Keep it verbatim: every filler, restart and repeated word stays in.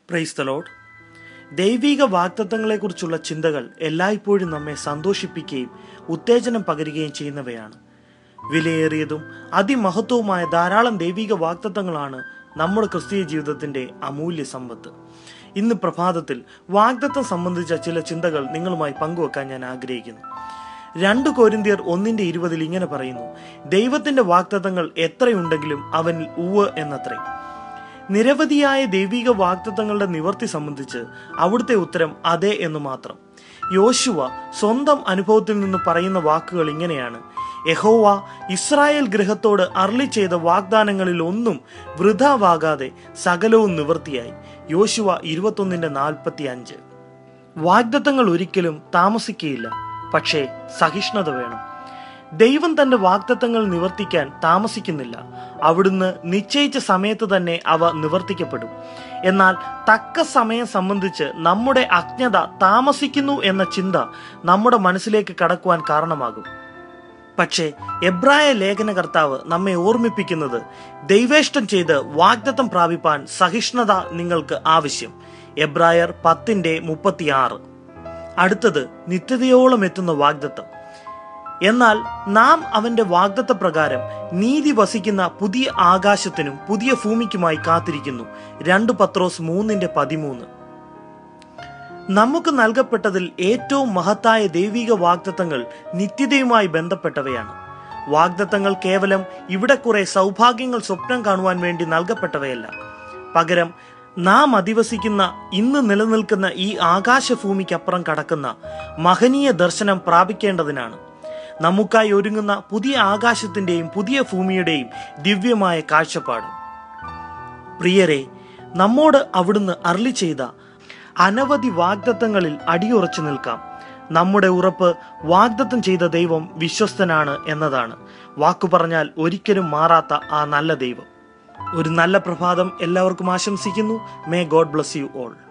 Praise the Lord. ദൈവിക വാഗ്ദത്തങ്ങളെക്കുറിച്ചുള്ള ചിന്തകൾ എല്ലായ്പ്പോഴും നമ്മെ സന്തോഷിപ്പിക്കുകയും ഉത്തേജനം പകരുകയും ചെയ്യുന്നവയാണ്. വിലയേറിയതും അതിമഹത്വവുമായ ധാരാളം ദൈവിക വാഗ്ദത്തങ്ങളാണ് നമ്മുടെ ക്രിസ്തീയ ജീവിതത്തിൻ്റെ അമൂല്യ സമ്പത്ത്. ഇന്ന് പ്രഭാതത്തിൽ വാഗ്ദത്തം സംബന്ധിച്ച ചില ചിന്തകൾ നിങ്ങളുമായി പങ്കുവെക്കാൻ ഞാൻ ആഗ്രഹിക്കുന്നു. രണ്ട് കൊരിന്ത്യർ ഒന്നിന്റെ ഇരുപതിൽ ഇങ്ങനെ പറയുന്നു: ദൈവത്തിന്റെ വാഗ്ദത്തങ്ങൾ എത്രയുണ്ടെങ്കിലും അവനിൽ ഉവ്വ് എന്നത്രേ. നിരവധിയായ ദൈവിക വാഗ്ദത്തങ്ങളുടെ നിവർത്തി സംബന്ധിച്ച് അവിടുത്തെ ഉത്തരം അതെ എന്ന് മാത്രം. യോശുവ സ്വന്തം അനുഭവത്തിൽ നിന്ന് പറയുന്ന വാക്കുകൾ ഇങ്ങനെയാണ്: യഹോവ ഇസ്രായേൽ ഗൃഹത്തോട് അരുളി ചെയ്ത വാഗ്ദാനങ്ങളിൽ ഒന്നും വൃഥാവാകാതെ സകലവും നിവൃത്തിയായി. യോശുവ ഇരുപത്തൊന്നിന്റെ നാൽപ്പത്തി അഞ്ച്. വാഗ്ദത്തങ്ങൾ ഒരിക്കലും താമസിക്കുകയില്ല, പക്ഷേ സഹിഷ്ണുത വേണം. ദൈവം തന്റെ വാഗ്ദത്തങ്ങൾ നിവർത്തിക്കാൻ താമസിക്കുന്നില്ല. അവിടുന്ന് നിശ്ചയിച്ച സമയത്ത് തന്നെ അവ നിവർത്തിക്കപ്പെടും. എന്നാൽ തക്ക സമയം സംബന്ധിച്ച് നമ്മുടെ അജ്ഞത താമസിക്കുന്നു എന്ന ചിന്ത നമ്മുടെ മനസ്സിലേക്ക് കടക്കുവാൻ കാരണമാകും. പക്ഷേ എബ്രായ ലേഖനകർത്താവ് നമ്മെ ഓർമ്മിപ്പിക്കുന്നത്, ദൈവേഷ്ടം ചെയ്ത് വാഗ്ദത്തം പ്രാപിപ്പാൻ സഹിഷ്ണുത നിങ്ങൾക്ക് ആവശ്യം. എബ്രായർ പത്തിന്റെ മുപ്പത്തിയാറ്. അടുത്തത് നിത്യതയോളം എത്തുന്ന വാഗ്ദത്തം. എന്നാൽ നാം അവന്റെ വാഗ്ദത്ത പ്രകാരം നീതി വസിക്കുന്ന പുതിയ ആകാശത്തിനും പുതിയ ഭൂമിക്കുമായി കാത്തിരിക്കുന്നു. രണ്ട് പത്രോസ് മൂന്നിന്റെ പതിമൂന്ന്. നമുക്ക് നൽകപ്പെട്ടതിൽ ഏറ്റവും മഹത്തായ ദൈവിക വാഗ്ദത്തങ്ങൾ നിത്യതയുമായി ബന്ധപ്പെട്ടവയാണ്. വാഗ്ദത്തങ്ങൾ കേവലം ഇവിടെ കുറെ സൗഭാഗ്യങ്ങൾ സ്വപ്നം കാണുവാൻ വേണ്ടി നൽകപ്പെട്ടവയല്ല. പകരം നാം അധിവസിക്കുന്ന ഇന്ന് നിലനിൽക്കുന്ന ഈ ആകാശഭൂമിക്കപ്പുറം കടക്കുന്ന മഹനീയ ദർശനം പ്രാപിക്കേണ്ടതിനാണ്. നമുക്കായി ഒരുങ്ങുന്ന പുതിയ ആകാശത്തിന്റെയും പുതിയ ഭൂമിയുടെയും ദിവ്യമായ കാഴ്ചപ്പാട്. പ്രിയരെ, നമ്മോട് അവിടുന്ന് അരുളി ചെയ്ത അനവധി വാഗ്ദത്തങ്ങളിൽ അടിയുറച്ചു നിൽക്കാം. നമ്മുടെ ഉറപ്പ് വാഗ്ദത്തം ചെയ്ത ദൈവം വിശ്വസ്തനാണ് എന്നതാണ്. വാക്കു പറഞ്ഞാൽ ഒരിക്കലും മാറാത്ത ആ നല്ല ദൈവം. ഒരു നല്ല പ്രഭാതം എല്ലാവർക്കും ആശംസിക്കുന്നു. May God bless you all.